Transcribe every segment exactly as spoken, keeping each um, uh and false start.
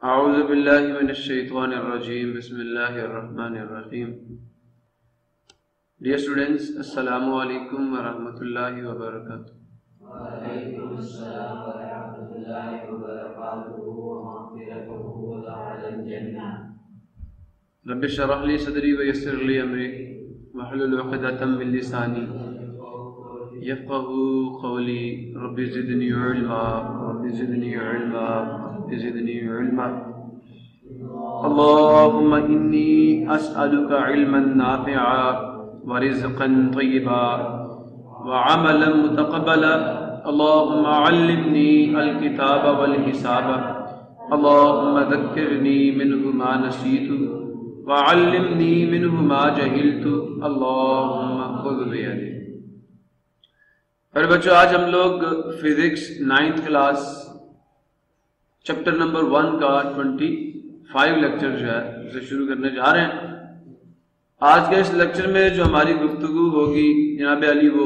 اعوذ باللہ من الشیطان الرجیم بسم اللہ الرحمن الرحیم. Dear students, Assalamu alaikum wa rahmatullahi wa barakatuh. وعليكم السلام ورحمة الله وبركاته ومغفرته وجعل الجنة. رب اشرح لي صدري ويسر لي أمري واحلل عقدة من لساني يفقهوا قولي. رب زدني علما رب زدني علما رب زدني علما. اللهم إني أسألك علما نافعا ورزقا طيبا وعملا متقبلا. اللهم علمني الكتاب والحساب. اللهم ذكرني منه ما نسيت وعلمني منه ما جهلت. اللهم خذ بيدي. اور بچوں آج ہم لوگ physics ninth class chapter number one کا ٹوینٹی فائیو لیکچر جو ہے اسے شروع کرنے جا رہے ہیں. آج کے اس لیکچر میں جو ہماری گفتگو ہوگی جناب علی وہ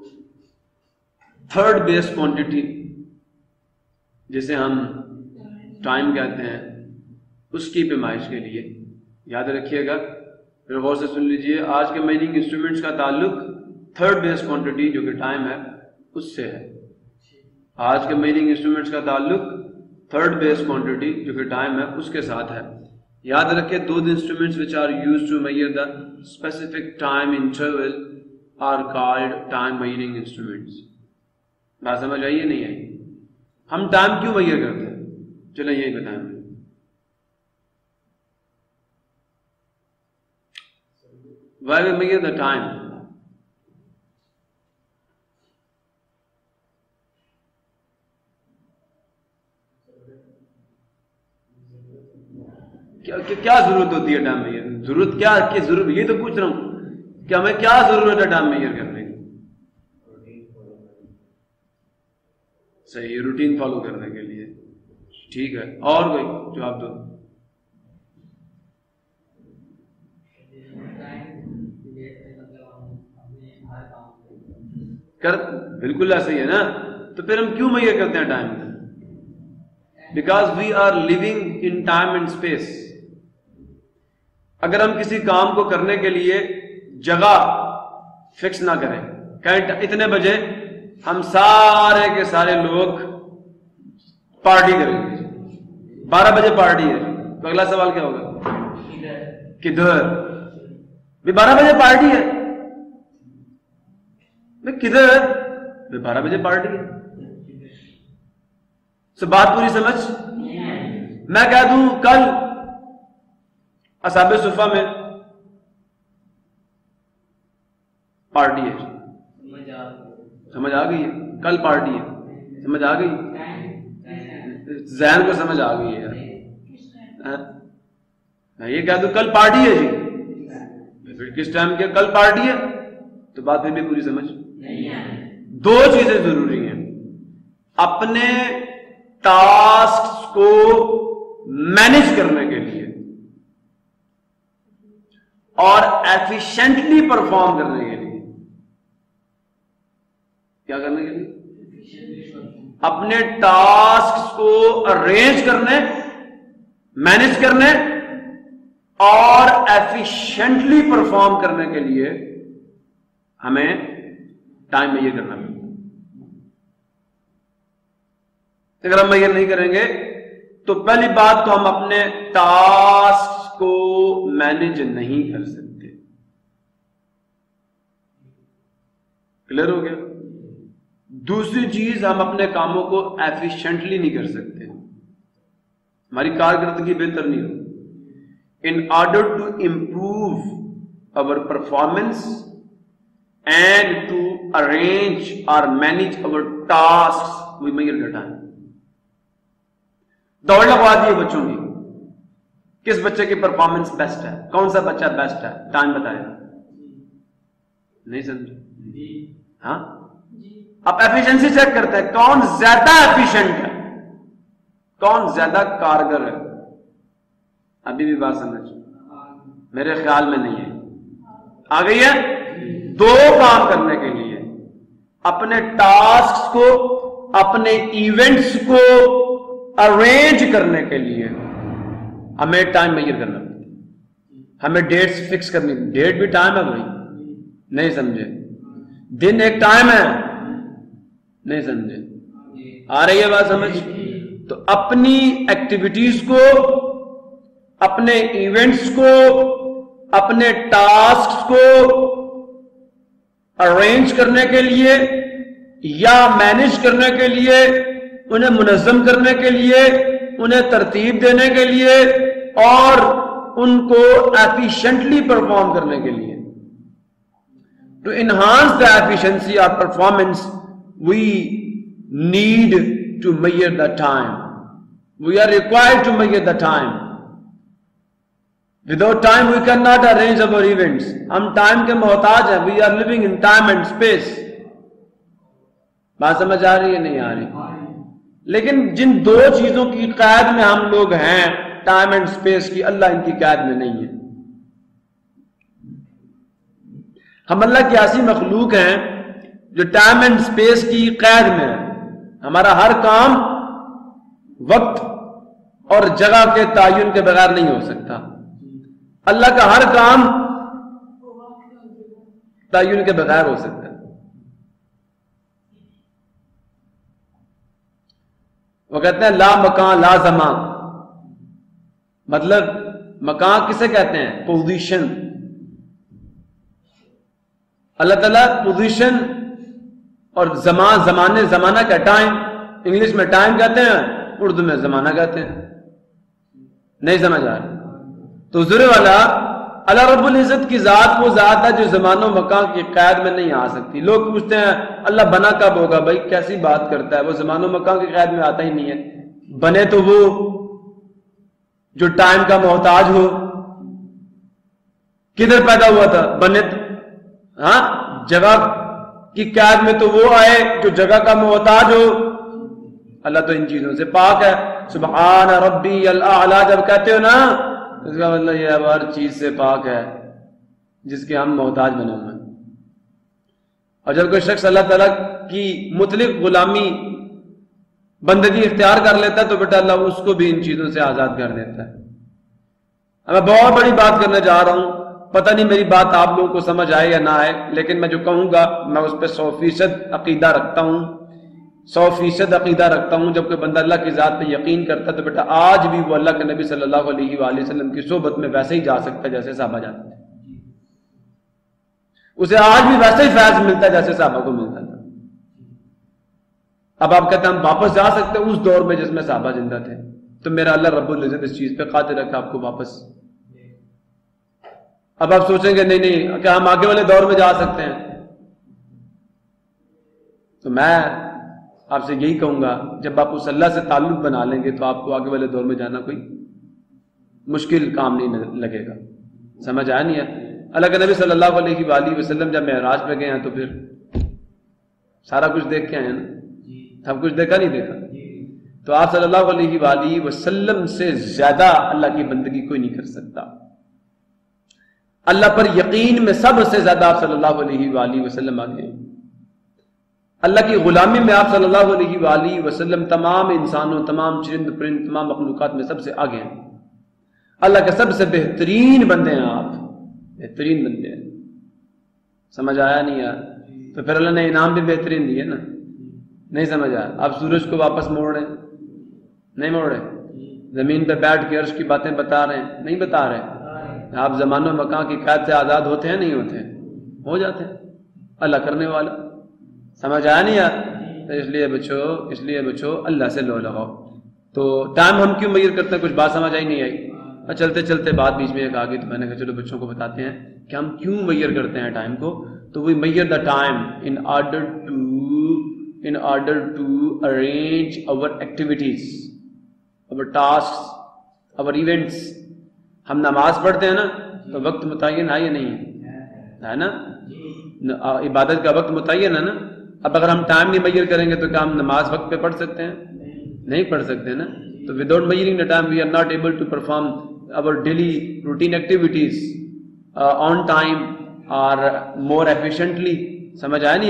تھرڈ بیس کوانٹٹی جسے ہم ٹائم کہتے ہیں اس کی پیمائش کے لیے. یاد رکھیے گا پھر غور سے سن لیجئے. آج کے میننگ انسٹرومنٹس کا تعلق تھرڈ بیس کوانٹٹی جو کہ ٹائم ہے اس سے ہے. آج کے میننگ انسٹرومنٹس کا تعلق تھرڈ بیس کوانٹٹی جو کہ ٹائم ہے اس کے ساتھ ہے. یاد رکھیں دو instruments which are used to measure the specific time interval are called time measuring instruments. بات سمجھ آئیے نہیں آئی؟ ہم ٹائم کیوں میئر کرتے ہیں؟ چلیں یہی بتائیں. Why we measure the time? کیا ضرورت ہوتی ہے ٹائم میئر؟ ضرورت کیا کی ضرورت یہ تو پوچھ رہا ہوں کہ ہمیں کیا ضرورت ہے ٹائم میئر کرنے کی؟ صحیح، روٹین فالو کرنے کے لیے. ٹھیک ہے، اور کوئی جواب دو. کر بالکل ایسا ہی ہے نا. تو پھر ہم کیوں میئر کرتے ہیں time? Because we are living in time and space. اگر ہم کسی کام کو کرنے کے لیے جگہ فکس نہ کریں، کہیں اتنے بجے ہم سارے کے سارے لوگ پارٹی کریں گے، بارہ بجے پارٹی ہے، تو اگلا سوال کیا ہوگا؟ کدھر؟ بھی بارہ بجے پارٹی ہے، کدھر؟ بھی بارہ بجے پارٹی ہے. سو بات پوری سمجھ؟ میں کہہ دوں کل اصحاب صفہ میں پارٹی ہے، سمجھ آ گئی ہے؟ کل پارٹی ہے، سمجھ آ گئی؟ ذہن کو سمجھ آ گئی ہے یار. میں یہ کہہ دوں کل پارٹی ہے جی، پھر کس ٹائم کیا کل پارٹی ہے؟ تو بات پھر بھی پوری سمجھ. دو چیزیں ضروری ہیں اپنے ٹاسک کو مینج کرنے کے لیے اور ایفیشنٹلی پرفارم کرنے کے لیے. کیا کرنے کے لیے؟ اپنے ٹاسک کو ارینج کرنے، مینج کرنے اور ایفیشنٹلی پرفارم کرنے کے لیے ہمیں ٹائم میئر کرنا پڑتا. اگر ہم میئر نہیں کریں گے تو پہلی بات تو ہم اپنے ٹاسک کو مینج نہیں کر سکتے. کلیئر ہو گیا؟ دوسری چیز ہم اپنے کاموں کو ایفیشنٹلی نہیں کر سکتے، ہماری کارکردگی بہتر نہیں ہو. In order to improve our performance and to arrange or manage our tasks we measure the time. دوڑ لگوا دیے بچوں کی، کس بچے کی پرفارمنس بیسٹ ہے، کون سا بچہ بیسٹ ہے، ٹائم بتائے. نہیں سمجھے؟ ہاں آپ ایفیشنسی چیک کرتے ہیں کون زیادہ ایفیشنٹ ہے، کون زیادہ کارگر ہے. ابھی بھی بات سمجھ میرے خیال میں نہیں ہے، آ گئی ہے. دو کام کرنے کے لیے اپنے ٹاسک کو، اپنے ایونٹس کو ارینج کرنے کے لیے ہمیں ٹائم میئر کرنا پڑتا ہے، ہمیں ڈیٹس فکس کرنی، ڈیٹ بھی ٹائم ہے بھائی، نہیں سمجھے؟ دن ایک ٹائم ہے، نہیں سمجھے؟ آ رہی ہے بات سمجھ؟ تو اپنی ایکٹیویٹیز کو، اپنے ایونٹس کو، اپنے ٹاسک کو ارینج کرنے کے لیے یا مینج کرنے کے لیے، انہیں منظم کرنے کے لیے، انہیں ترتیب دینے کے لیے اور ان کو ایفیشینٹلی پرفارم کرنے کے لیے، ٹو انہانس دا ایفیشنسی اور performance we need to measure the time, we are required to measure the time. Without time we cannot arrange our events. ہم ٹائم کے محتاج ہیں. We are living in time and space. بات سمجھ آ رہی ہے نہیں آ رہی؟ لیکن جن دو چیزوں کی قید میں ہم لوگ ہیں، ٹائم اینڈ اسپیس کی، اللہ ان کی قید میں نہیں ہے. ہم اللہ کی ایسی مخلوق ہیں جو ٹائم اینڈ اسپیس کی قید میں ہے. ہمارا ہر کام وقت اور جگہ کے تعین کے بغیر نہیں ہو سکتا. اللہ کا ہر کام تعین کے بغیر ہو سکتا ہے. وہ کہتے ہیں لا مکان لا زمان، مطلب مکان کسے کہتے ہیں؟ پوزیشن. اللہ تعالیٰ پوزیشن اور زمان، زمانے، زمانہ کا ٹائم، انگلش میں ٹائم کہتے ہیں، اردو میں زمانہ کہتے ہیں. نہیں سمجھ آ رہا؟ تو حضور والا اللہ رب العزت کی ذات وہ ذات ہے جو زمان و مکان کی قید میں نہیں آ سکتی. لوگ پوچھتے ہیں اللہ بنا کب ہوگا؟ بھائی کیسی بات کرتا ہے، وہ زمان و مکان کی قید میں آتا ہی نہیں ہے. بنے تو وہ جو ٹائم کا محتاج ہو. کدھر پیدا ہوا تھا؟ بنے ہاں جگہ کی قید میں تو وہ آئے جو جگہ کا محتاج ہو. اللہ تو ان چیزوں سے پاک ہے. سبحان ربی الاعلی جب کہتے ہو نا، اس کا مطلب یہ ہر چیز سے پاک ہے جس کے ہم محتاج بنے ہوئے ہیں. اور جب کوئی شخص اللہ تعالیٰ کی مطلق غلامی بندگی اختیار کر لیتا ہے تو بیٹا اللہ اس کو بھی ان چیزوں سے آزاد کر دیتا ہے. میں بہت بڑی بات کرنے جا رہا ہوں، پتہ نہیں میری بات آپ لوگوں کو سمجھ آئے یا نہ آئے، لیکن میں جو کہوں گا میں اس پہ سو فیصد عقیدہ رکھتا ہوں، سو فیصد عقیدہ رکھتا ہوں. جب کوئی بندہ اللہ کی ذات پہ یقین کرتا ہے تو بیٹا آج بھی وہ اللہ کے نبی صلی اللہ علیہ وآلہ وسلم کی صحبت میں ویسے ہی جا سکتا ہے جیسے صحابہ جاتے تھے. اسے آج بھی ویسے ہی فیض ملتا ہے جیسے صحابہ کو ملتا تھا. اب آپ کہتے ہیں ہم واپس جا سکتے ہیں اس دور میں جس میں صحابہ زندہ تھے، تو میرا اللہ رب العزت اس چیز پہ قادر ہے کہ آپ کو واپس. اب آپ سوچیں گے نہیں نہیں کیا ہم آگے والے دور میں جا سکتے ہیں؟ تو میں آپ سے یہی کہوں گا جب آپ اس اللہ سے تعلق بنا لیں گے تو آپ کو آگے والے دور میں جانا کوئی مشکل کام نہیں لگے گا. سمجھ آیا نہیں ہے؟ اللہ کے نبی صلی اللہ علیہ وآلہ وسلم جب معراج پہ گئے ہیں تو پھر سارا کچھ دیکھ کے آئے ہیں نا، سب کچھ دیکھا نہیں دیکھا؟ تو آپ صلی اللہ علیہ وآلہ وسلم سے زیادہ اللہ کی بندگی کوئی نہیں کر سکتا. اللہ پر یقین میں سب سے زیادہ آپ صلی اللہ علیہ وآلہ وسلم آگے ہیں. اللہ کی غلامی میں آپ صلی اللہ علیہ وآلہ وسلم تمام انسانوں، تمام چرند پرند، تمام مخلوقات میں سب سے آگے ہیں. اللہ کے سب سے بہترین بندے ہیں آپ، بہترین بندے ہیں. سمجھ آیا نہیں یار؟ تو پھر اللہ نے انعام بھی بہترین دیے نا. نہیں سمجھ آیا؟ آپ سورج کو واپس موڑ رہے نہیں موڑ رہے، زمین پہ بیٹھ کے عرش کی باتیں بتا رہے ہیں نہیں بتا رہے. آپ زمان و مکان کی قید سے آزاد ہوتے ہیں نہیں ہوتے؟ ہو جاتے ہیں. اللہ کرنے والا. سمجھ آیا نہیں یار؟ تو اس لیے بچو اس لیے بچو اللہ سے لو لگاؤ. تو ٹائم ہم کیوں میئر کرتے ہیں؟ کچھ بات سمجھ آئی نہیں آئی؟ چلتے چلتے بات بیچ میں ایک آ گئی تو میں نے کہا چلو بچوں کو بتاتے ہیں کہ ہم کیوں میئر کرتے ہیں ٹائم کو. تو we measure the time in order to in order to arrange our activities, our task, our events. ہم نماز پڑھتے ہیں نا تو وقت متعین ہے یا نہیں ہے نا؟ عبادت کا وقت متعین ہے نا. اب اگر ہم ٹائم نہیں میئر کریں گے تو کیا ہم نماز وقت پہ پڑھ سکتے ہیں؟ نہیں پڑھ سکتے نا. تو without measuring the time we are not able to perform our daily routine activities uh, on time or more efficiently. سمجھ آیا نہیں ہے؟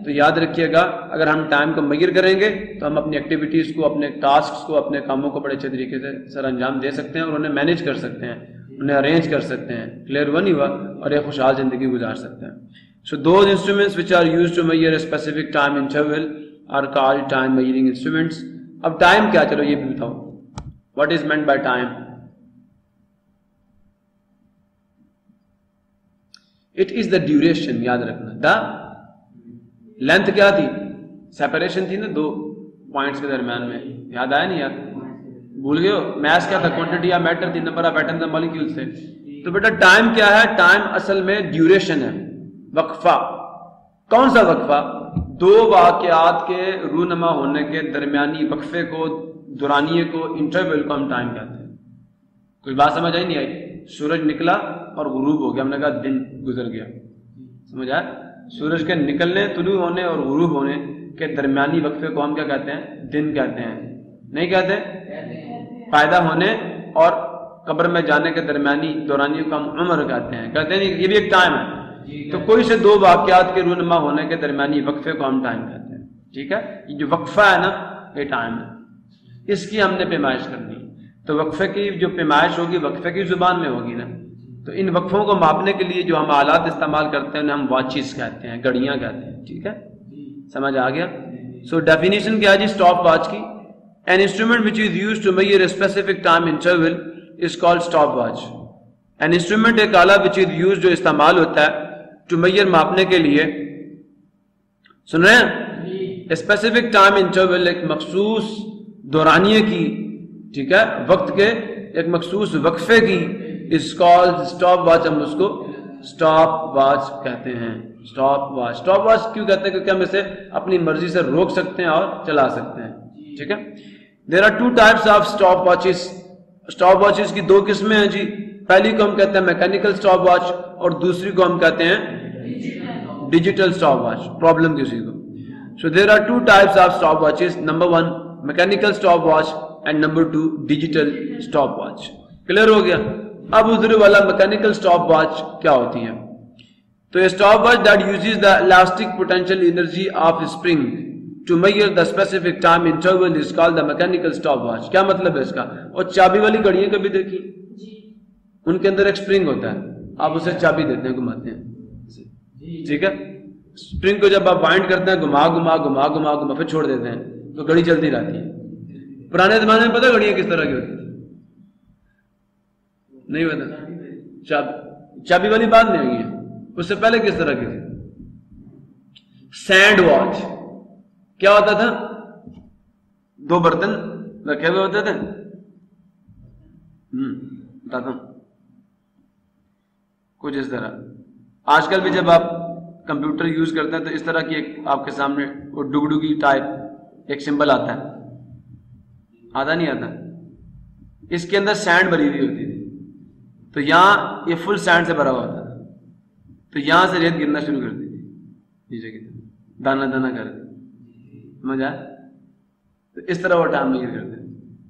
تو یاد رکھیے گا اگر ہم ٹائم کو میئر کریں گے تو ہم اپنی ایکٹیویٹیز کو، اپنے ٹاسکس کو، اپنے کاموں کو بڑے اچھے طریقے سے سر انجام دے سکتے ہیں اور انہیں مینیج کر سکتے ہیں، انہیں ارینج کر سکتے ہیں، کلیئر ہوا نہیں ہوا، اور ایک خوشحال زندگی گزار سکتے ہیں. So those instruments which are used to measure a specific time interval are called time measuring instruments. اب ٹائم کیا، چلو یہ بھی بتاؤ. What is meant by time? It is the duration. یاد رکھنا. دا لینتھ کیا تھی؟ سیپریشن تھی نا دو پوائنٹس کے درمیان میں. یاد آیا نہیں یاد؟ بھول گئے ہو؟ میس کیا تھا؟ کوانٹٹی یا میٹر تھی، number of atoms and molecules تھے. تو بیٹا ٹائم کیا ہے؟ ٹائم اصل میں ڈیوریشن ہے، وقفہ. کون سا وقفہ؟ دو واقعات کے رونما ہونے کے درمیانی وقفے کو، دورانیے کو، انٹرول کو ہم ٹائم کہتے ہیں. کوئی بات سمجھ آئی نہیں آئی؟ سورج نکلا اور غروب ہو گیا، ہم نے کہا دن گزر گیا. سمجھ آیا؟ سورج کے نکلنے، طلوع ہونے اور غروب ہونے کے درمیانی وقفے کو ہم کیا کہتے ہیں؟ دن کہتے ہیں. نہیں کہتے؟ پیدا ہونے اور قبر میں جانے کے درمیانی دورانیے کو ہم عمر کہتے ہیں. کہتے ہیں یہ بھی ایک ٹائم ہے. تو کوئی سے دو واقعات کے رونما ہونے کے درمیانی وقفے کو ہم ٹائم کہتے ہیں. ٹھیک ہے؟ یہ جو وقفہ ہے نا، یہ ٹائم ہے. اس کی ہم نے پیمائش کرنی. تو وقفے کی جو پیمائش ہوگی وقفے کی زبان میں ہوگی نا. تو ان وقفوں کو ماپنے کے لیے جو ہم آلات استعمال کرتے ہیں انہیں ہم واچز کہتے ہیں، گھڑیاں کہتے ہیں. ٹھیک ہے؟ سمجھ آ گیا؟ سو ڈیفینیشن کیا ہے جی اسٹاپ واچ کی؟ An instrument which is used to measure a specific time interval is called stopwatch. An instrument ایک آلہ which is used جو استعمال ہوتا ہے to measure ماپنے کے لیے، سن رہے ہیں؟ A specific time interval ایک مخصوص دورانیے کی، ٹھیک ہے، وقت کے ایک مخصوص وقفے کی is called stopwatch. ہم اس کو اسٹاپ واچ کہتے ہیں. Stop watch. اسٹاپ واچ کیوں کہتے ہیں؟ کیونکہ ہم اسے اپنی مرضی سے روک سکتے ہیں اور چلا سکتے ہیں. ٹھیک ہے؟ There are two types of stopwatches. Stop watches کی دو قسمیں ہیں جی. پہلی کو ہم کہتے ہیں میکینیکل اسٹاپ واچ اور دوسری کو ہم کہتے ہیں ڈیجیٹل اسٹاپ واچ. پرابلم کسی کو. So there are two types of stop watches. Number one mechanical stop watch and number two digital stop watch. Clear ہو گیا؟ اب ادھر والا میکینیکل اسٹاپ واچ کیا ہوتی ہے؟ تو یہ stop watch that uses the elastic potential energy of a spring to measure the specific time interval is called the mechanical stopwatch. کیا مطلب ہے اس کا؟ اور چابی والی گھڑیاں کبھی دیکھی؟ ان کے اندر ایک سپرنگ ہوتا ہے، آپ اسے چابی دیتے ہیں، گھماتے ہیں. ٹھیک ہے؟ سپرنگ کو جب آپ بائنڈ کرتے ہیں، گھما گھما گھما گھما گھما پھر چھوڑ دیتے ہیں تو گھڑی چلتی رہتی ہے. پرانے زمانے میں پتہ گھڑیاں کس طرح کی ہوتی تھی؟ نہیں پتا. چابی چابی والی بات نہیں ہوئی ہے. اس سے پہلے کس طرح کی تھی؟ Sand watch. کیا ہوتا تھا؟ دو برتن رکھے ہوئے ہوتے تھے. ہم بتاتا ہوں کچھ اس طرح. آج کل بھی جب آپ کمپیوٹر یوز کرتے ہیں تو اس طرح کی ایک آپ کے سامنے وہ ڈگڈگی ٹائپ ایک سمبل آتا ہے. آتا نہیں آتا؟ اس کے اندر سینڈ بھری ہوئی ہوتی تھی. تو یہاں یہ فل سینڈ سے بھرا ہوا ہوتا تھا. تو یہاں سے ریت گرنا شروع کر دی تھی نیچے کی طرف، دانا دانا کر دی. سمجھ آیا؟ تو اس طرح وہ ٹائم میئر کرتے ہیں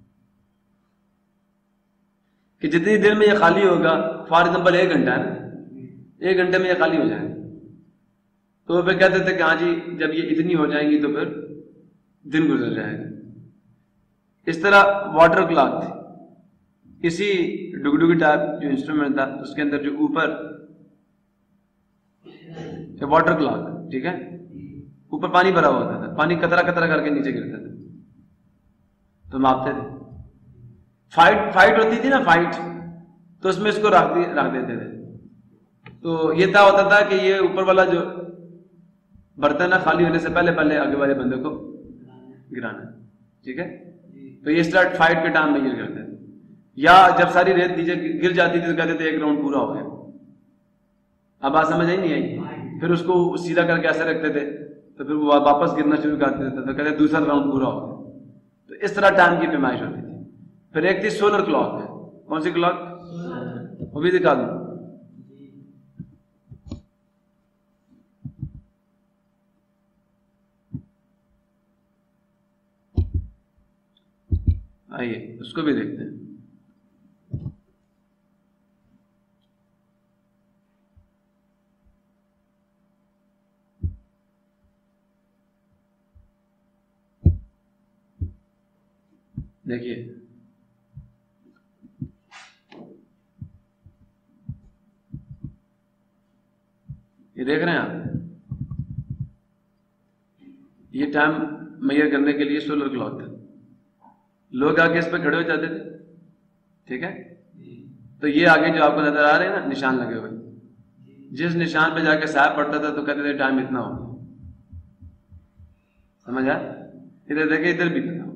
کہ جتنی دیر میں یہ خالی ہوگا، فار ایگزامپل ایک گھنٹہ ہے نا، ایک گھنٹے میں یہ خالی ہو جائے گا. تو وہ پھر کہتے تھے کہ ہاں جی جب یہ اتنی ہو جائیں گی تو پھر دن گزر جائے گا. اس طرح واٹر کلاک تھی. اسی ڈگڈگی ٹائپ جو انسٹرومنٹ تھا اس کے اندر جو اوپر واٹر کلاک، ٹھیک ہے، اوپر پانی بھرا ہوا ہوتا تھا، پانی قطرہ قطرہ کر کے نیچے گرتا تھا تو ماپتے تھے. فائٹ فائٹ ہوتی تھی نا، فائٹ، تو اس میں اس کو رکھ دی رکھ دیتے تھے. تو یہ طے ہوتا تھا کہ یہ اوپر والا جو برتن ہے خالی ہونے سے پہلے پہلے آگے والے بندے کو گرانا ہے. ٹھیک ہے؟ تو یہ اسٹارٹ فائٹ کے ٹائم میجر کرتے تھے. یا جب ساری ریت نیچے گر جاتی تھی تو کہتے تھے ایک راؤنڈ پورا ہو گیا. اب بات سمجھ آئی نہیں آئی؟ پھر اس کو سیدھا کر کے ایسے رکھتے تھے تو پھر وہ واپس گرنا شروع کر دیتے تھے تو کہتے دوسرا راؤنڈ پورا ہو گیا. تو اس طرح ٹائم کی پیمائش ہوتی تھی. پھر ایک تھی سولر کلاک. کون سی کلاک؟ وہ بھی دکھا دوں. آئیے اس کو بھی دیکھتے ہیں. دیکھیے یہ دیکھ رہے ہیں آپ، یہ ٹائم میئر کرنے کے لیے سولر کلاک تھا. لوگ آگے اس پہ کھڑے ہو جاتے تھے، ٹھیک ہے. تو یہ آگے جو آپ کو نظر آ رہے ہیں نا نشان لگے ہوئے، جس نشان پہ جا کے صاحب پڑتا تھا تو کہتے تھے ٹائم اتنا ہو. سمجھ آیا؟ ادھر دیکھیں ادھر بھی کرنا ہو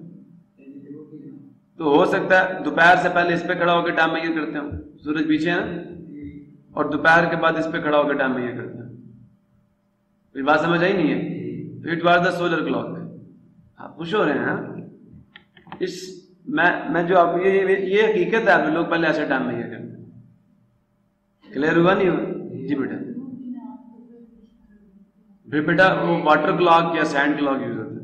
تو ہو سکتا ہے دوپہر سے پہلے اس پہ کھڑا ہو کے ٹائم میئر کرتے ہوں، سورج پیچھے ہے نا، اور دوپہر کے بعد اس پہ کھڑا ہو کے ٹائم میئر کرتے ہیں. کوئی بات سمجھ آئی نہیں ہے؟ It was the solar clock. آپ خوش ہو رہے ہیں ہاں؟ اس میں میں جو آپ یہ یہ حقیقت ہے، لوگ پہلے ایسے ٹائم میئر کرتے ہیں. کلیئر ہوا نہیں ہوا؟ جی بیٹا. پھر بیٹا وہ واٹر کلاک یا سینڈ کلاک یوز ہوتا ہے.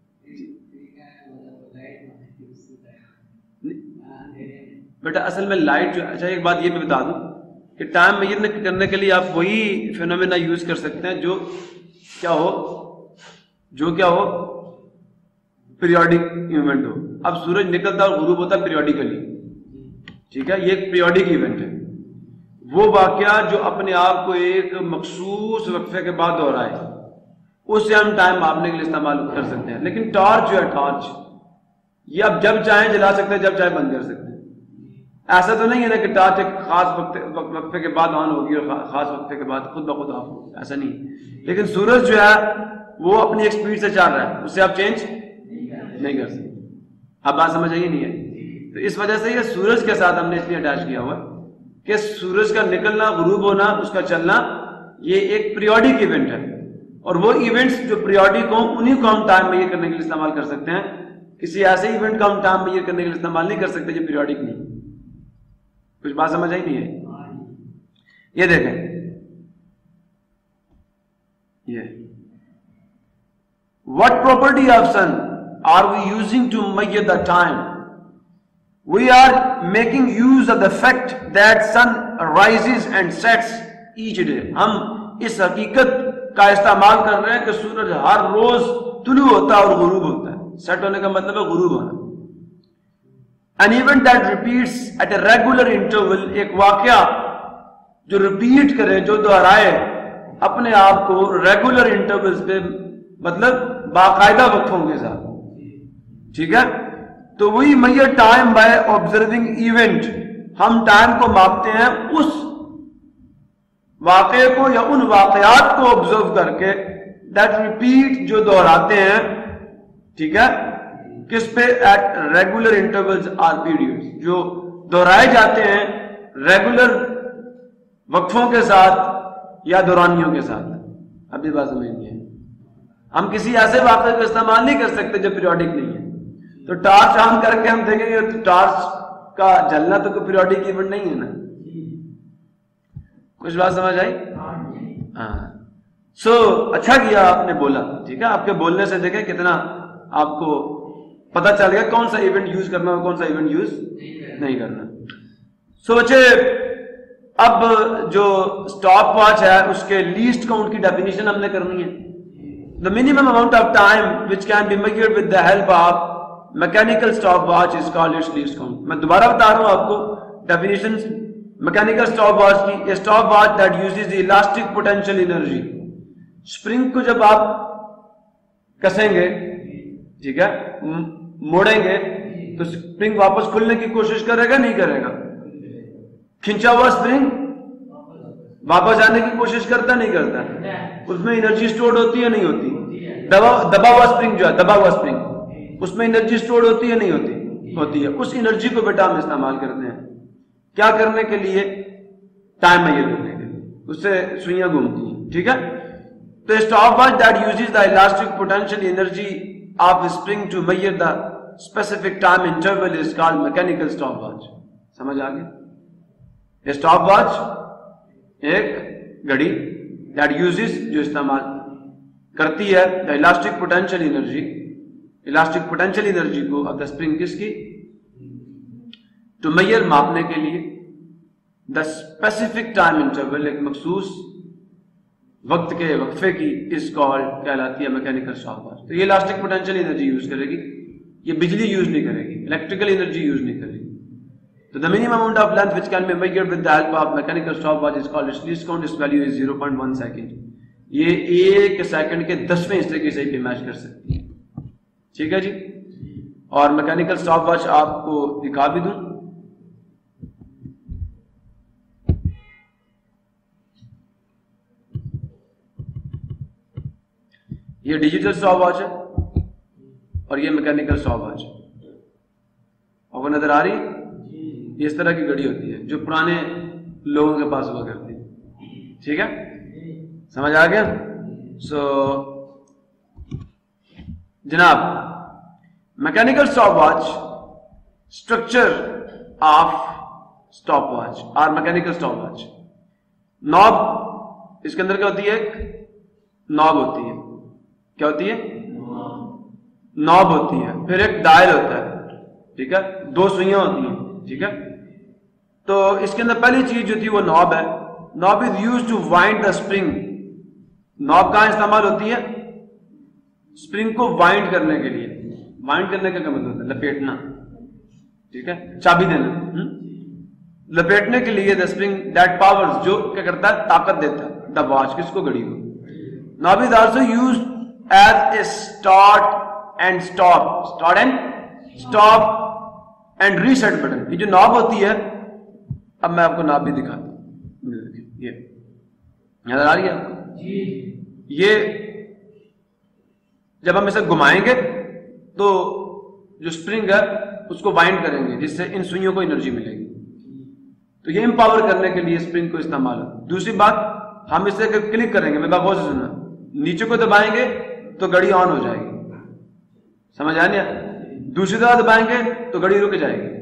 بیٹا اصل میں لائٹ جو، اچھا ایک بات یہ میں بتا دوں کہ ٹائم میئر کرنے کے لیے آپ وہی فینومینا یوز کر سکتے ہیں جو کیا ہو جو کیا ہو پیریوڈک ایونٹ ہو. اب سورج نکلتا اور غروب ہوتا پیریوڈیکلی، ٹھیک ہے، یہ ایک پیریوڈک ایونٹ ہے. وہ واقعہ جو اپنے آپ کو ایک مخصوص وقفے کے بعد ہو رہا ہے اس سے ہم ٹائم ماپنے کے لیے استعمال کر سکتے ہیں. لیکن ٹارچ جو ہے ٹارچ یہ آپ جب چاہیں جلا سکتے ہیں، جب چاہیں بند کر سکتے ہیں. ایسا تو نہیں ہے نا کہ ٹارچ ایک خاص وقفے کے بعد آن ہوگی اور خاص وقفے کے بعد خود بخود آف ہوگی، ایسا نہیں. لیکن سورج جو ہے وہ اپنی ایک سپیڈ سے چل رہا ہے، اسے آپ چینج نہیں کر سکتے. اب بات سمجھ آئی نہیں ہے؟ تو اس وجہ سے یہ سورج کے ساتھ ہم نے اس لیے اٹیچ کیا ہوا ہے کہ سورج کا نکلنا، غروب ہونا، اس کا چلنا یہ ایک پیریوڈک ایونٹ ہے. اور وہ ایونٹس جو پیریوڈک ہوں انہیں کو ہم ٹائم میئر کرنے کے لیے استعمال کر سکتے ہیں. کسی ایسے ایونٹ کا ہم ٹائم میئر کرنے کے لیے استعمال نہیں کر سکتے جو پیریوڈک نہیں. کچھ بات سمجھ آئی نہیں ہے؟ یہ دیکھیں یہ what property of sun are we using to measure the time? We are making use of the fact that sun rises and sets each day. ہم اس حقیقت کا استعمال کر رہے ہیں کہ سورج ہر روز طلوع ہوتا ہے اور غروب ہوتا ہے. سیٹ ہونے کا مطلب ہے غروب ہونا. An event that repeats at a regular interval، ایک واقعہ جو ریپیٹ کرے، جو دہرائے اپنے آپ کو ریگولر انٹرولز پہ، مطلب باقاعدہ وقفوں کے ساتھ، ٹھیک ہے. تو وہی measure time by observing event, ہم ٹائم کو ماپتے ہیں اس واقعے کو یا ان واقعات کو آبزرو کر کے دیٹ ریپیٹ، جو دہراتے ہیں، ٹھیک ہے، کس پہ؟ At regular intervals or period, جو دہرائے جاتے ہیں ریگولر وقفوں کے ساتھ یا دورانیوں کے ساتھ. اب یہ بات سمجھ نہیں ہے. ہم کسی ایسے واقعے کو استعمال نہیں کر سکتے جو پیریوڈک نہیں ہے. تو ٹارچ آن کر کے ہم دیکھیں گے تو ٹارچ کا جلنا تو کوئی پیریوڈک ایونٹ نہیں ہے نا. کچھ بات سمجھ آئی؟ ہاں. سو اچھا کیا آپ نے بولا، ٹھیک ہے. آپ کے بولنے سے دیکھیں کتنا آپ کو پتا چل گیا کون سا ایونٹ یوز کرنا اور کون سا ایونٹ یوز نہیں کرنا. سو بچے اب جو اسٹاپ واچ ہے اس کے لیسٹ کاؤنٹ کی ڈیفینیشن ہم نے کرنی ہے. The minimum amount of time which can be measured with the help of mechanical stopwatch is called its least count. میں دوبارہ بتا رہا ہوں آپ کو ڈیفینیشن mechanical stopwatch کی. A stopwatch that uses the elastic potential energy. Spring کو جب آپ کسیں گے، ٹھیک ہے، موڑیں گے تو اسپرنگ واپس کھلنے کی کوشش کرے گا نہیں کرے گا؟ کھینچا ہوا اسپرنگ واپس آنے کی کوشش کرتا نہیں کرتا؟ اس میں انرجی سٹورڈ ہوتی ہے نہیں ہوتی؟ دبا دبا ہوا اسپرنگ جو ہے، دبا ہوا اسپرنگ، اس میں انرجی سٹورڈ ہوتی ہے نہیں ہوتی؟ ہوتی ہے. اس انرجی کو بیٹا ہم استعمال کرتے ہیں کیا کرنے کے لیے؟ ٹائم میئر کرنے کے لیے. اس سے سوئیاں گھومتی ہیں، ٹھیک ہے. تو stopwatch that uses the elastic potential energy of the spring to measure the specific time interval is called mechanical stopwatch. سمجھ آ گیا؟ اسٹاپ واچ ایک گھڑی that uses، جو استعمال کرتی ہے the elastic potential energy، elastic potential energy کو of the spring، کس کی؟ to measure، ماپنے کے لیے the specific time interval، ایک مخصوص وقت کے وقفے کی، is called، کہلاتی ہے mechanical stopwatch. تو یہ elastic potential energy یوز کرے گی. یہ بجلی یوز نہیں کرے گی، الیکٹریکل انرجی یوز نہیں کرے گی. تو the minimum amount of length which can be measured with the help of mechanical stopwatch is called its least count. Its value is zero point one second. یہ ایک second کے دسویں حصے کی صحیح پہ میچ کر سکتی ہے. ٹھیک ہے جی. اور میکینیکل اسٹاپ واچ آپ کو دکھا بھی دوں. یہ ڈیجیٹل اسٹاپ واچ ہے اور یہ میکینیکل اسٹاپ واچ. آپ کو نظر آ رہی ہے؟ یہ اس طرح کی گھڑی ہوتی ہے جو پرانے لوگوں کے پاس ہوا کرتی ہے. ٹھیک ہے، سمجھ آ گیا؟ سو جناب mechanical stopwatch structure of stopwatch اور میکینیکل اسٹاپ واچ. نوب اس کے اندر کیا ہوتی ہے؟ ایک نوب ہوتی ہے. کیا ہوتی ہے؟ نوب ہوتی ہے. پھر ایک ڈائل ہوتا ہے. ٹھیک ہے، دو سوئیاں ہوتی ہیں. ٹھیک ہے، تو اس کے اندر پہلی چیز جو تھی وہ نوب ہے. Knob is use to wind the spring. Knob کہاں استعمال ہوتی ہے؟ اسپرنگ کو وائنڈ کرنے کے لیے. وائنڈ کرنے کا کیا مطلب ہوتا ہے؟ لپیٹنا. ٹھیک ہے، چابی دینا. لپیٹنے کے لیے دا اسپرنگ دیٹ پاورز، جو کیا کرتا ہے؟ طاقت دیتا ہے. دا واچ، کس کو؟ گھڑی کو. Knob is also used as a start and stop. Start and stop and reset button. یہ جو نوب ہوتی ہے، اب میں آپ کو نوب بھی دکھاتا ہوں. یہ نظر آ رہی ہے آپ کو؟ یہ جب ہم اسے گھمائیں گے تو جو اسپرنگ ہے اس کو وائنڈ کریں گے، جس سے ان سوئیوں کو انرجی ملے گی. تو یہ امپاور کرنے کے لیے اسپرنگ کو استعمال ہے. دوسری بات، ہم اسے کلک کریں گے، میں غور سے سننا، نیچے کو دبائیں گے تو گھڑی آن ہو جائے گی. سمجھ آ نہیں آ؟ دوسری طرح دبائیں گے تو گھڑی رک جائے گی.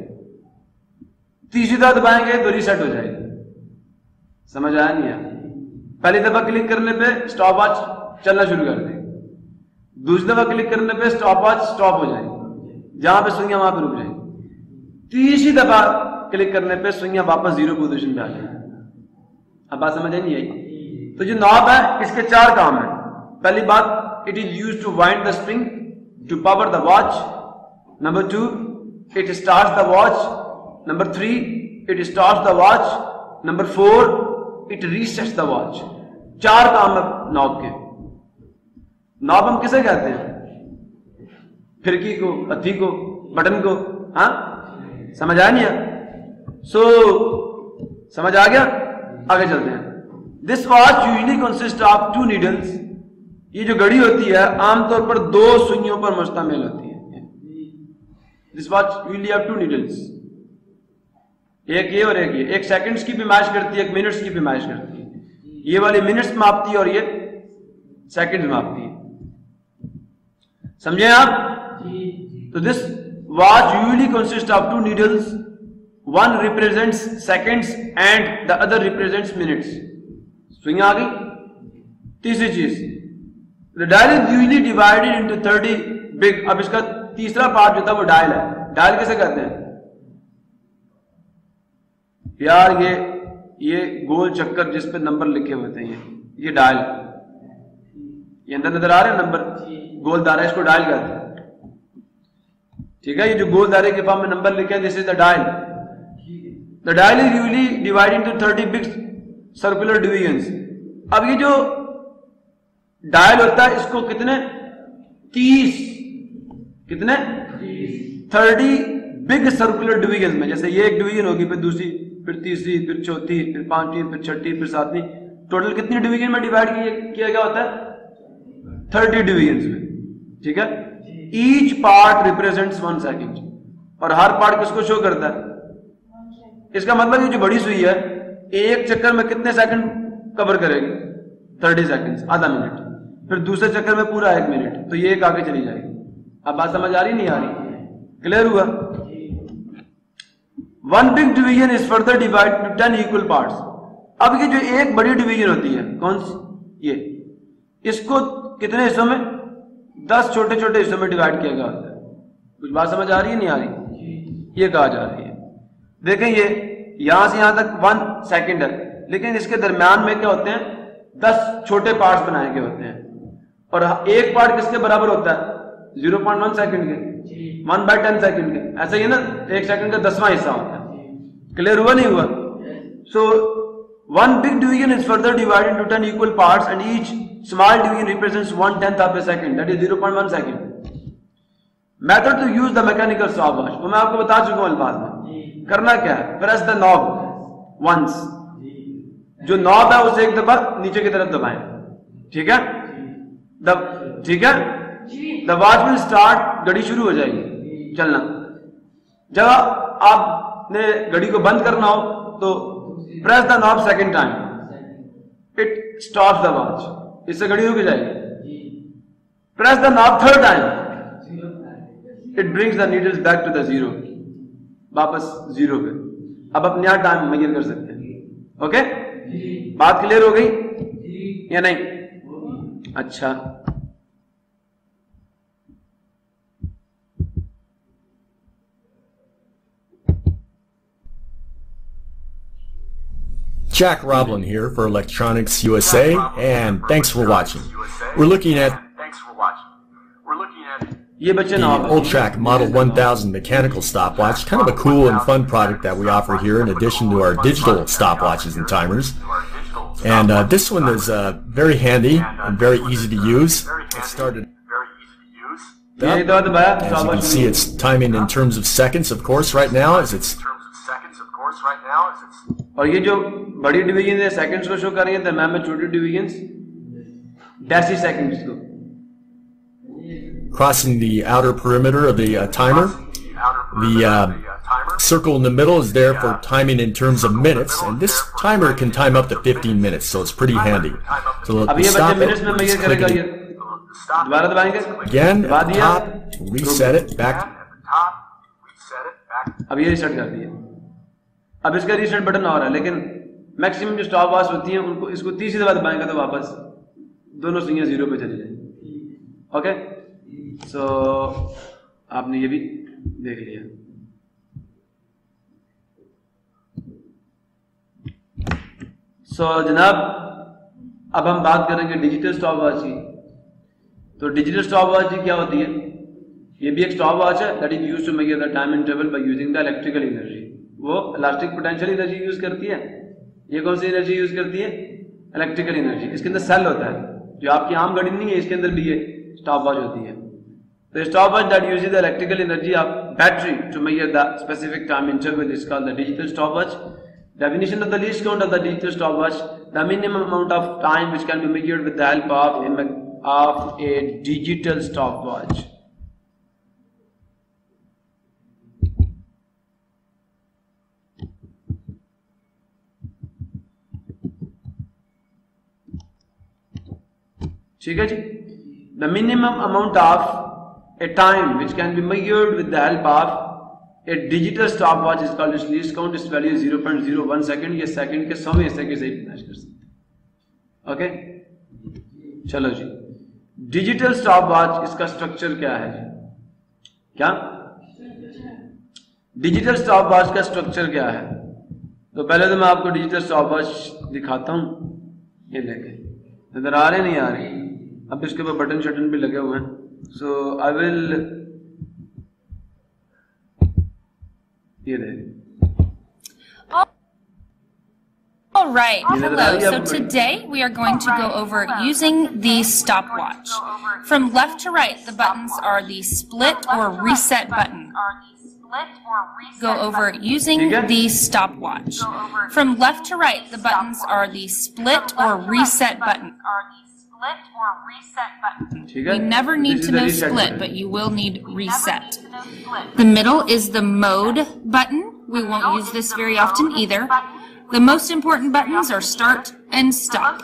تیسری طرح دبائیں گے تو ریسیٹ ہو جائے گی. سمجھ آیا نہیں آیا؟ پہلی دفعہ کلک کرنے پہ اسٹاپ واچ چلنا شروع کر دے گی. دوسری دفعہ کلک کرنے پہ اسٹاپ واچ اسٹاپ ہو جائے گی، جہاں پہ سوئیاں وہاں پہ رک جائیں گی. تیسری دفعہ کلک کرنے پہ سوئیاں واپس زیرو پوزیشن پہ آ جائیں گی. اب بات سمجھ نہیں آئی؟ تو جو نوب ہے اس کے چار کام ہیں. پہلی بات، it is use to wind the spring to power the watch. Number two, it starts the watch. Number three, it starts the watch. Number four, it resets the watch. چار کام ہے نوب کے. نوب ہم کسے کہتے ہیں؟ پھرکی کو، ہتھی کو، بٹن کو. ہاں سمجھ آیا نہیں؟ سو سمجھ آ گیا؟ آگے چلتے ہیں. This watch usually consist of two needles. یہ جو گھڑی ہوتی ہے عام طور پر دو سوئیوں پر مشتمل ہوتی ہے. This watch usually have two needles. ایک یہ اور ایک یہ. ایک سیکنڈز کی پیمائش کرتی ہے، ایک منٹس کی پیمائش کرتی ہے. یہ والی منٹس ماپتی ہے اور یہ سیکنڈز ماپتی ہے. سمجھیں آپ؟ تو this watch usually consist of two needles. One represents seconds and the other represents minutes. سوئیاں آ گئی. تیسری چیز، the dial is usually divided into thirty big. اب اس کا تیسرا پارٹ جو تھا وہ ڈائل ہے. ڈائل کیسے کہتے ہیں یار؟ یہ یہ گول چکر جس پہ نمبر لکھے ہوئے تھے، یہ یہ ڈائل. یہ اندر نظر آ رہے ہیں نمبر، گول دائرہ، اس کو ڈائل کہتے ہیں. ٹھیک ہے، یہ جو گول دائرے کے فارم میں نمبر لکھے ہیں، this is the dial. The dial is usually divide into thirty big circular divisions. اب یہ جو ڈائل ہوتا ہے اس کو کتنے؟ تیس کتنے؟ تھرٹی بگ سرکولر ڈویژن میں. جیسے یہ ایک ڈویژن ہوگی، پھر دوسری، پھر تیسری، پھر چوتھی، پھر پانچویں، پھر چھٹی، پھر ساتویں. ٹوٹل کتنی ڈویژن میں ڈیوائڈ کیا گیا ہوتا ہے؟ تھرٹی ڈویژنز میں. ٹھیک ہے، each part represents one second. اور ہر پارٹ کس کو شو کرتا ہے؟ اس کا مطلب یہ جو بڑی سوئی ہے ایک چکر میں کتنے سیکنڈ کور کرے گی؟ تھرٹی سیکنڈ، آدھا منٹ. پھر دوسرے چکر میں پورا ایک منٹ. تو یہ ایک آگے چلی جائے گی. اب بات سمجھ آ رہی نہیں آ رہی؟ کلیئر ہوا؟ One big division is further divide to ten equal parts. اب یہ جو ایک بڑی ڈویژن ہوتی ہے، کون سی؟ یہ. اس کو کتنے حصوں میں؟ دس چھوٹے چھوٹے حصوں میں ڈیوائڈ کیا گیا ہوتا ہے. کچھ بات سمجھ آ رہی ہے نہیں آ رہی؟ یہ کہا جا رہی ہے. دیکھیں یہ یہاں سے یہاں تک ون سیکنڈ ہے، لیکن اس کے درمیان میں کیا ہوتے ہیں؟ دس چھوٹے پارٹس بنائے گئے ہوتے ہیں. اور ایک پارٹ کس کے برابر ہوتا ہے؟ زیرو پوائنٹ ون سیکنڈ کے, ون بائی ٹین سیکنڈ کے, ایسا ہی ہے نا, ایک سیکنڈ کا دسواں حصہ ہوتا ہے. کلیئر ہوا نہیں ہوا؟ سو one big division is further divided into ten equal parts and each small division represents one tenth of a second, that is zero point one second. Method to use the mechanical stopwatch, وہ میں آپ کو بتا چکا ہوں الفاظ میں. کرنا کیا ہے, press the knob once, جو knob ہے اسے ایک دفعہ نیچے کی طرف دبائیں, ٹھیک ہے, ٹھیک ہے. the watch will start, گھڑی شروع ہو جائے گی چلنا. جب آپ نے گھڑی کو بند کرنا ہو تو press the knob second time, it stops the watch, اس سے گھڑی رک جائے گی. press the knob third time, it brings the needles back to the zero, واپس زیرو پہ. اب اپنے آپ ٹائم میئر کر سکتے ہیں. اوکے, بات کلیئر ہو گئی یا نہیں؟ اچھا, Jack Roblin here for Electronics U S A, and thanks for watching. We're looking at the Ultrac Model one thousand mechanical stopwatch, kind of a cool and fun product that we offer here in addition to our digital stopwatches and timers. And uh, this one is uh, very handy and very easy to use. It started up. As you can see, it's timing in terms of seconds, of course, right now, as it's اور یہ جو بڑی division ہے seconds کو شو کر رہی ہیں, درمیان میں چھوٹی ڈویژنز ڈیسی سیکنڈز کو. crossing the outer perimeter of the uh, timer. The uh, circle in the middle is there for timing in terms of minutes, and this timer can time up to fifteen minutes, so it's pretty handy. So let's stop it. Let's click it again at the top, reset it back. اب یہ rest کر دیا. اب اس کا rest button اور ہے, لیکن maximum جو اسٹاپ واچ ہوتی ہیں ان کو اس کو تیسری دفعہ دبائیں گے تو واپس دونوں سنگیاں زیرو پہ چلی جائیں. اوکے, سو آپ نے یہ بھی دیکھ لیا. سو جناب اب ہم بات کریں گے ڈیجیٹل اسٹاپ واچ کی. تو ڈیجیٹل اسٹاپ واچ کیا ہوتی ہے؟ یہ بھی ایک اسٹاپ واچ ہے that is used to measure the time interval by using the electrical energy. وہ elastic potential energy یوز کرتی ہے. یہ کون سی انرجی یوز کرتی ہے؟ electrical energy. اس کے اندر سیل ہوتا ہے, جو آپ کی عام گھڑی نہیں ہے, اس کے اندر بھی یہ اسٹاپ واچ ہوتی ہے. تو stop watch that uses the electrical energy of battery to measure the specific time interval is called the digital stopwatch. Definition of the least count of the digital stopwatch: the minimum amount of time which can be measured with the help of a, of a digital stopwatch. ٹھیک ہے جی. The minimum amount of a time which can be measured with the help of a digital stopwatch is called its least count. its value is zero point zero one second. یہ second کے سویں حصے کے صحیح match کر سکتے ہیں. Okay, چلو جی. ڈیجیٹل اسٹاپ واچ, اس کا اسٹرکچر کیا ہے جی؟ کیا ڈیجیٹل اسٹاپ واچ کا اسٹرکچر کیا ہے؟ تو پہلے تو میں آپ کو ڈیجیٹل اسٹاپ واچ دکھاتا ہوں. یہ لے کے نظر آ رہے نہیں آ رہے؟ اب اس کے اوپر بٹن شٹن بھی لگے ہوئے ہیں. سو آئی ول یہ دیکھ. All right, hello. So today we are going to go over using the stopwatch. From left to right, the buttons are the split or reset button. Go over using the stopwatch. From left to right, the buttons are the split or reset button. You never need to know split, but you will need reset. The middle is the mode button. We won't use this very often either. The most important buttons are start and stop.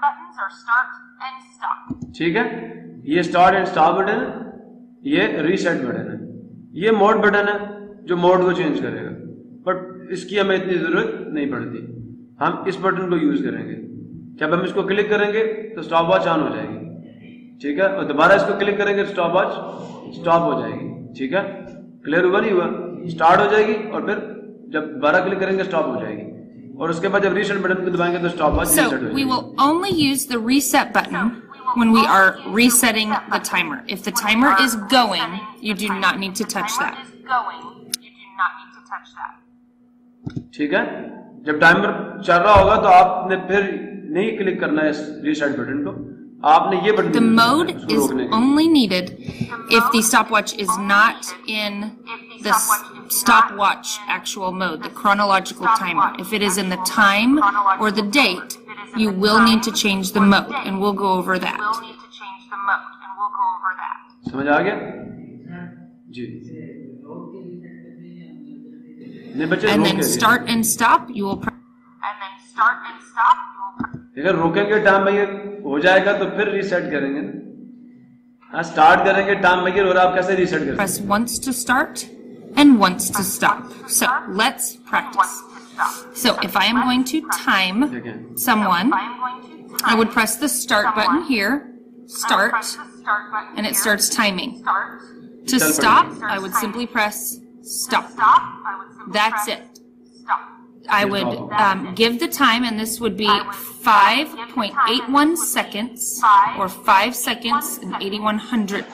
ٹھیک ہے, یہ start and stop button ہے, یہ reset button ہے, یہ mood button ہے جو mood کو چینج کرے گا, بٹ اس کی ہمیں اتنی ضرورت نہیں پڑتی. ہم اس بٹن کو یوز کریں گے. جب ہم اس کو کلک کریں گے تو اسٹاپ واچ آن ہو جائے گی. ٹھیک ہے, اور دوبارہ اس کو کلک کریں گے تو اسٹاپ واچ اسٹاپ ہو جائے گی. ٹھیک ہے, کلیئر ہوا نہیں ہوا؟ اسٹارٹ ہو جائے گی اور پھر جب دوبارہ کلک کریں گے اسٹاپ ہو جائے گی, اور اس کے بعد جب ریسیٹ بٹن کو دبائیں گے تو اسٹاپ واچ ریسیٹ ہو جائے گی. So we will only use the reset button when we are resetting the timer. If the timer is going, you do not need to touch that. ٹھیک ہے, جب timer چل رہا ہوگا تو آپ نے پھر نہیں کلک کرنا ہے اس ریسیٹ بٹن کو, آپ نے یہ button. The mode is only needed if the stopwatch is not in the stopwatch actual mode, the chronological timer. If it is in the time or the date, you will need to change the mode, and we'll go over that. سمجھ آ گیا جی. And then start and stop, you will. اگر روکیں گے time mayor ہو جائے گا تو پھر reset کریں گے. اسٹارٹ کریں گے ٹائم میئر اور آپ کیسے ریسیٹ کریں گے؟ Press once to start and once to stop. So let's practice. So if I am going to time someone, I would press the start button here, start, and it starts timing. To stop, I would simply press stop. That's it. I would um, give the time, and this would be five point eight one seconds, or five seconds and eighty-one hundred.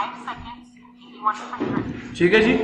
ٹھیک ہے جی.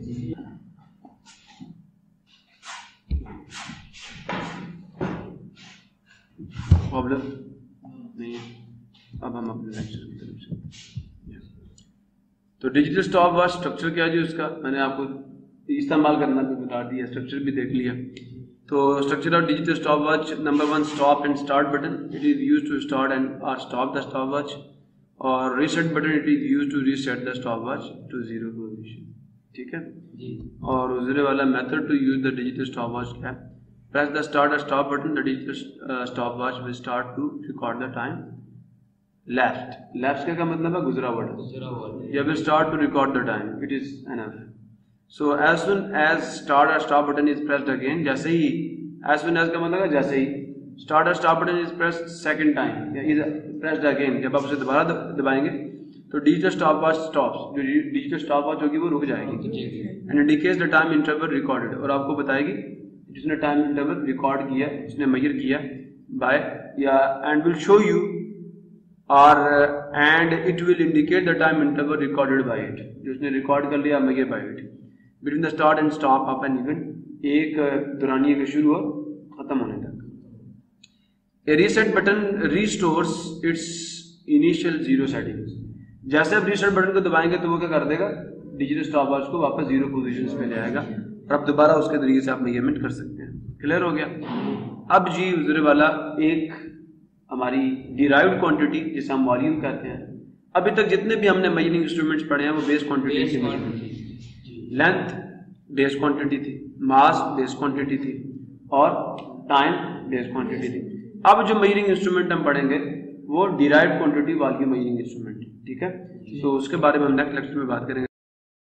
Problem نہیں ہے. اب ہم اپنے lecture کی طرف سے. تو ڈیجیٹل اسٹاپ واچ اسٹرکچر کیا جی اس کا میں نے آپ کو استعمال کرنا بھی بتا دیا, اسٹرکچر بھی دیکھ لیا. تو structure of digital stopwatch, number one stop and start button, it is use to start and اور اسٹاپ دا اسٹاپ واچ. اور reset button, it is use to reset the stopwatch to zero position. ٹھیک ہے جی. اور zero والا method to use the digital stopwatch کیا ہے؟ Press the start the stop button, the digital stopwatch will start to record the time. Left, left کا مطلب ہے گزرا ہوا ٹائم. یا will start to record the time, it is enough. So as soon as start or stop button is pressed again, جیسے ہی, as soon as کا مطلب ہے جیسے ہی, start or stop button is pressed second time, یا is pressed again, جب آپ اسے دوبارہ دبائیں گے تو ڈیجیٹل اسٹاپ واچ stops, جو ڈیجیٹل اسٹاپ واچ ہوگی وہ رک جائے گی, and indicates the time interval recorded, اور آپ کو بتائے گی جس نے ٹائم انٹرول ریکارڈ کیا, جس نے میئر کیا by, یا and will show you or and it will indicate the time interval recorded by it, جو اس نے ریکارڈ کر لیا measure by it. Between the start and stop of an event, ایک دورانیے کے شروع اور ختم ہونے تک. A reset button restores its initial zero settings. جیسے آپ ریسیٹ بٹن کو دبائیں گے تو وہ کیا کر دے گا, ڈیجیٹل اسٹاپ واچ کو واپس زیرو پوزیشنز پہ لے آئے گا, اور اب دوبارہ اس کے ذریعے سے آپ میجرمنٹ کر سکتے ہیں. کلیئر ہو گیا. اب جی ذرے والا ایک ہماری ڈیرائیوڈ کوانٹٹی جسے ہم والیوم کہتے ہیں. ابھی تک جتنے بھی ہم نے میجرنگ انسٹرومنٹس پڑھے ہیں وہ بیس کوانٹٹی سے, لینتھ بیس کوانٹٹی تھی, ماس بیس کوانٹٹی تھی, اور ٹائم بیس کوانٹٹی تھی. اب جو میجرنگ انسٹرومنٹ ہم پڑھیں گے وہ derived quantity volume measuring instrument. ٹھیک ہے, تو اس کے بارے میں ہم نیکسٹ لیکچر میں بات کریں گے.